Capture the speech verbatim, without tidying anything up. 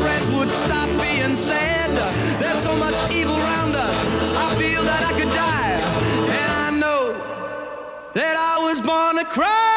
friends would stop being sad. There's so much evil around us, I feel that I could die. And I know that I was born to cry.